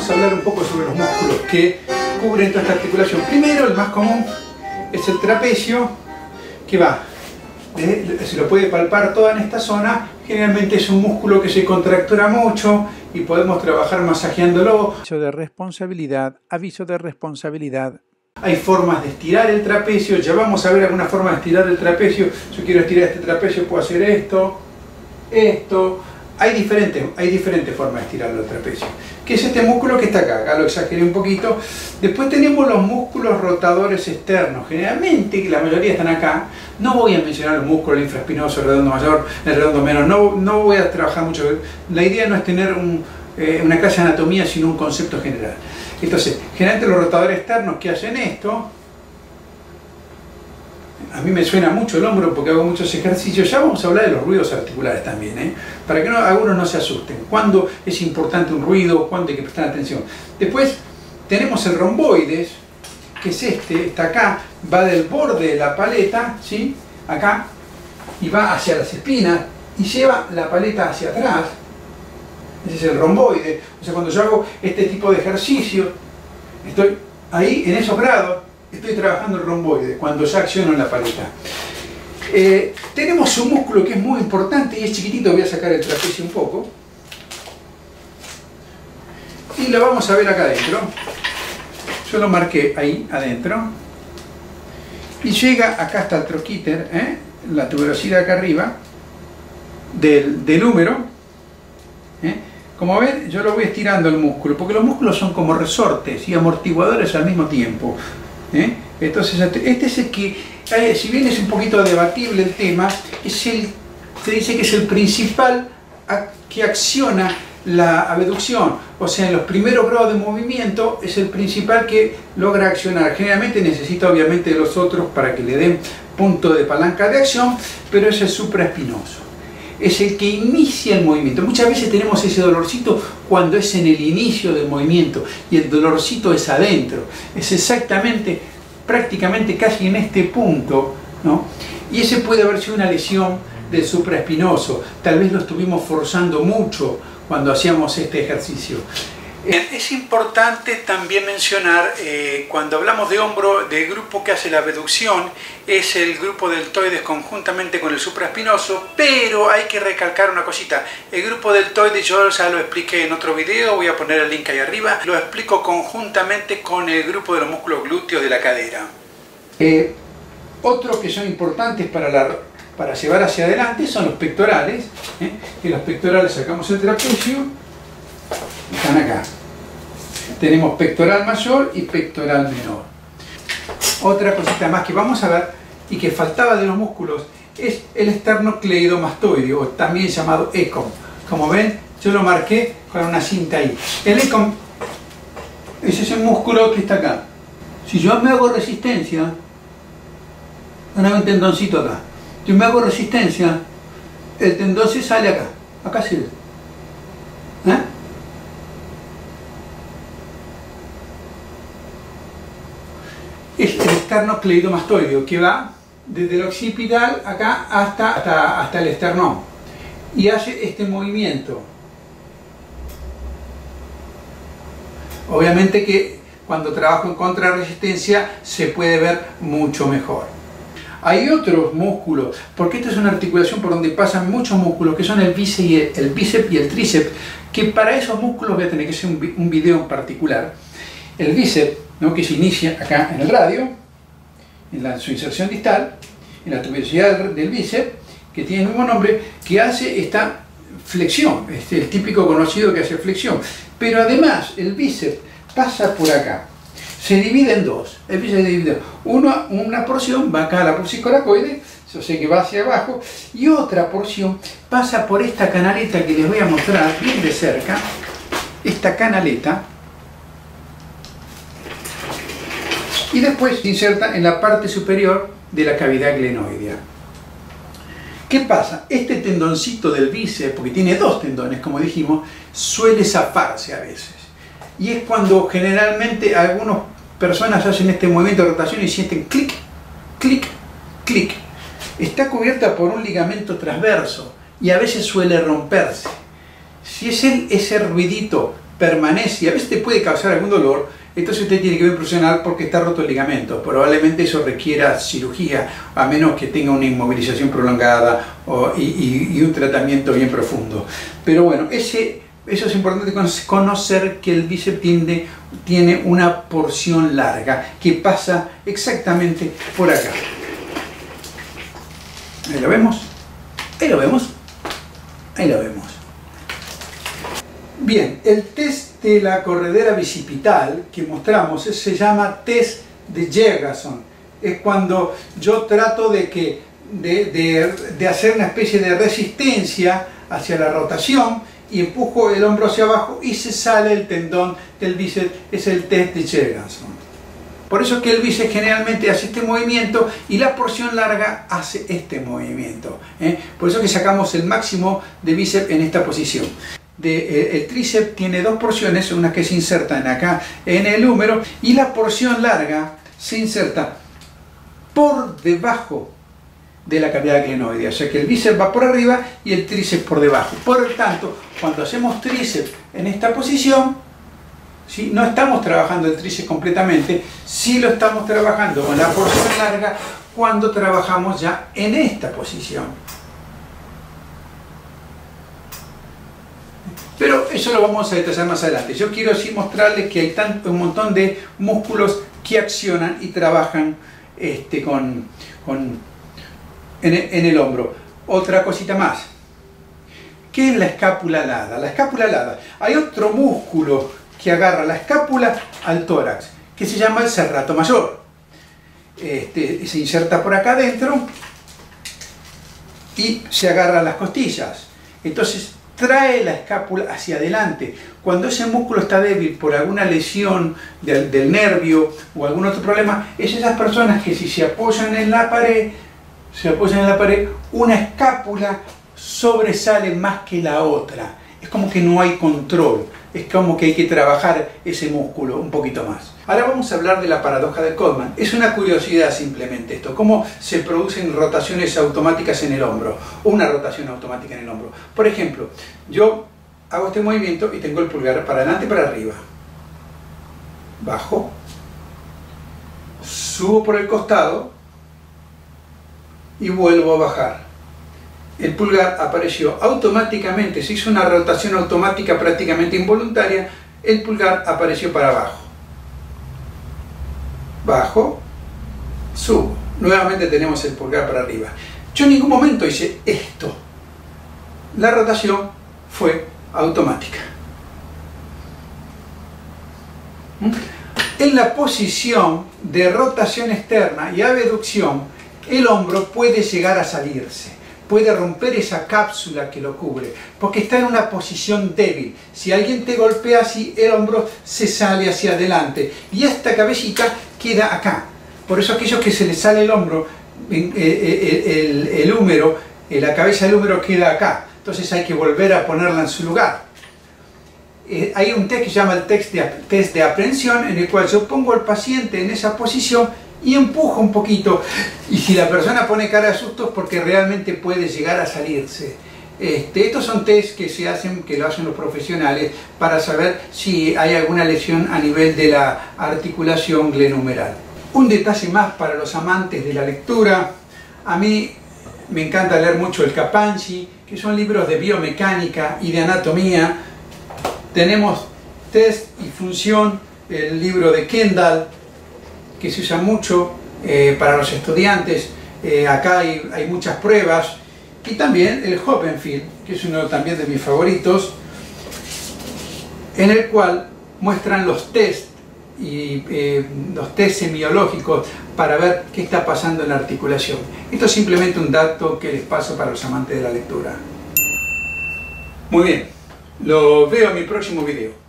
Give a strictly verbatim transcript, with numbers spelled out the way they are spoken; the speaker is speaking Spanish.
vamos a hablar un poco sobre los músculos que cubren toda esta articulación. Primero, el más común es el trapecio, que va, eh, se lo puede palpar toda en esta zona. Generalmente es un músculo que se contractura mucho y podemos trabajar masajeándolo. Aviso de responsabilidad, aviso de responsabilidad. Hay formas de estirar el trapecio, ya vamos a ver alguna forma de estirar el trapecio. Yo quiero estirar este trapecio, puedo hacer esto, esto. Hay diferentes, hay diferentes formas de estirar el trapecio. Que es este músculo que está acá, acá lo exageré un poquito. Después tenemos los músculos rotadores externos. Generalmente, la mayoría están acá. No voy a mencionar el músculo, el infraespinoso, el redondo mayor, el redondo menor. No, no voy a trabajar mucho. La idea no es tener un, eh, una clase de anatomía, sino un concepto general. Entonces, generalmente los rotadores externos que hacen esto, a mí me suena mucho el hombro porque hago muchos ejercicios. Ya vamos a hablar de los ruidos articulares también, ¿eh? Para que no, algunos no se asusten. ¿Cuándo es importante un ruido? ¿Cuándo hay que prestar atención? Después tenemos el romboides, que es este, está acá, va del borde de la paleta, ¿sí? Acá, y va hacia las espinas y lleva la paleta hacia atrás. Ese es el romboide. O sea, cuando yo hago este tipo de ejercicio, estoy ahí en esos grados, estoy trabajando el romboide, cuando ya acciono en la paleta. Eh, tenemos un músculo que es muy importante y es chiquitito, voy a sacar el trapecio un poco. Y lo vamos a ver acá adentro. Yo lo marqué ahí adentro. Y llega acá hasta el troquíter, ¿eh? La tuberosidad acá arriba, del, del húmero. ¿eh? Como ven, yo lo voy estirando el músculo, porque los músculos son como resortes y amortiguadores al mismo tiempo. ¿Eh? Entonces este es el que, eh, si bien es un poquito debatible el tema, es el, se dice que es el principal que acciona la abducción, o sea, en los primeros grados de movimiento es el principal que logra accionar. Generalmente necesita obviamente de los otros para que le den punto de palanca de acción, pero es el supraespinoso. Es el que inicia el movimiento. Muchas veces tenemos ese dolorcito cuando es en el inicio del movimiento y el dolorcito es adentro. Es exactamente, prácticamente casi en este punto, ¿no? Y ese puede haber sido una lesión del supraespinoso. Tal vez lo estuvimos forzando mucho cuando hacíamos este ejercicio. Es importante también mencionar, eh, cuando hablamos de hombro, del grupo que hace la abducción, es el grupo deltoides conjuntamente con el supraespinoso, pero hay que recalcar una cosita. El grupo deltoides yo ya lo expliqué en otro video, voy a poner el link ahí arriba, lo explico conjuntamente con el grupo de los músculos glúteos de la cadera. Eh, otros que son importantes para, la, para llevar hacia adelante son los pectorales, ¿eh? que los pectorales sacamos el trapecio. Están acá. Tenemos pectoral mayor y pectoral menor. Otra cosita más que vamos a ver y que faltaba de los músculos es el esternocleidomastoideo, o también llamado ECOM. Como ven, yo lo marqué con una cinta ahí. El ECOM es ese músculo que está acá. Si yo me hago resistencia, no hay un tendoncito acá. Si me hago resistencia, el tendón se sale acá. Acá se ve. ¿Eh? Es el esternocleidomastoideo que va desde el occipital acá hasta, hasta, hasta el esternón y hace este movimiento. Obviamente que cuando trabajo en contrarresistencia se puede ver mucho mejor. Hay otros músculos, porque esta es una articulación por donde pasan muchos músculos, que son el bíceps y el, el, bíceps y el tríceps, que para esos músculos voy a tener que hacer un, un video en particular. El bíceps, ¿no? que se inicia acá en el radio, en la, su inserción distal, en la tuberosidad del, del bíceps, que tiene el mismo nombre, que hace esta flexión, este, el típico conocido que hace flexión. Pero además el bíceps pasa por acá. Se divide en dos. El bíceps se divide en dos. Una, una porción va acá a la porcicoracoide, o sea que va hacia abajo, y otra porción pasa por esta canaleta que les voy a mostrar bien de cerca. Esta canaleta. Y después se inserta en la parte superior de la cavidad glenoidea. ¿Qué pasa? Este tendoncito del bíceps, porque tiene dos tendones, como dijimos, suele zafarse a veces. Y es cuando generalmente algunas personas hacen este movimiento de rotación y sienten clic, clic, clic. Está cubierta por un ligamento transverso y a veces suele romperse. Si es el, ese ruidito permanece y a veces te puede causar algún dolor, entonces usted tiene que ver un profesional porque está roto el ligamento. Probablemente eso requiera cirugía, a menos que tenga una inmovilización prolongada o, y, y, y un tratamiento bien profundo. Pero bueno, ese, eso es importante conocer, que el bíceps tiene, tiene una porción larga que pasa exactamente por acá. Ahí lo vemos, ahí lo vemos, ahí lo vemos. Bien, el test de la corredera bicipital que mostramos se llama test de Jergenson. Es cuando yo trato de, que, de, de, de hacer una especie de resistencia hacia la rotación y empujo el hombro hacia abajo y se sale el tendón del bíceps. Es el test de Jergenson. Por eso que el bíceps generalmente hace este movimiento y la porción larga hace este movimiento, ¿eh? Por eso que sacamos el máximo de bíceps en esta posición. De, eh, el tríceps tiene dos porciones, una que se insertan acá en el húmero y la porción larga se inserta por debajo de la cavidad glenoidea, o sea que el bíceps va por arriba y el tríceps por debajo. Por lo tanto, cuando hacemos tríceps en esta posición, ¿sí?, no estamos trabajando el tríceps completamente, sí lo estamos trabajando con la porción larga cuando trabajamos ya en esta posición. Pero eso lo vamos a detallar más adelante. Yo quiero sí mostrarles que hay tanto, un montón de músculos que accionan y trabajan este, con, con, en, en el hombro. Otra cosita más. ¿Qué es la escápula alada? La escápula alada. Hay otro músculo que agarra la escápula al tórax, que se llama el serrato mayor. Este, se inserta por acá adentro y se agarra a las costillas. Entonces trae la escápula hacia adelante. Cuando ese músculo está débil por alguna lesión del, del nervio o algún otro problema, es esas personas que si se apoyan en la pared, se apoyan en la pared, una escápula sobresale más que la otra. Es como que no hay control. Es como que hay que trabajar ese músculo un poquito más. Ahora vamos a hablar de la paradoja de Codman. Es una curiosidad simplemente esto, cómo se producen rotaciones automáticas en el hombro, una rotación automática en el hombro. Por ejemplo, yo hago este movimiento y tengo el pulgar para adelante y para arriba. Bajo, subo por el costado y vuelvo a bajar. El pulgar apareció automáticamente, se hizo una rotación automática prácticamente involuntaria, el pulgar apareció para abajo. Bajo, subo. Nuevamente tenemos el pulgar para arriba. Yo en ningún momento hice esto. La rotación fue automática. En la posición de rotación externa y abducción, el hombro puede llegar a salirse. Puede romper esa cápsula que lo cubre, porque está en una posición débil. Si alguien te golpea así, el hombro se sale hacia adelante y esta cabecita queda acá. Por eso aquellos que se les sale el hombro, el, el, el húmero, la cabeza del húmero queda acá. Entonces hay que volver a ponerla en su lugar. Eh, hay un test que se llama el test de, test de aprehensión, en el cual yo pongo al paciente en esa posición y empujo un poquito, y si la persona pone cara de susto es porque realmente puede llegar a salirse. Este, estos son test que se hacen, que lo hacen los profesionales para saber si hay alguna lesión a nivel de la articulación glenohumeral. Un detalle más para los amantes de la lectura: a mí me encanta leer mucho el Capanchi, que son libros de biomecánica y de anatomía. Tenemos Test y Función, el libro de Kendall, que se usa mucho eh, para los estudiantes. Eh, acá hay, hay muchas pruebas. Y también el Hoppenfield, que es uno también de mis favoritos, en el cual muestran los test y eh, los test semiológicos para ver qué está pasando en la articulación. Esto es simplemente un dato que les paso para los amantes de la lectura. Muy bien, lo veo en mi próximo video.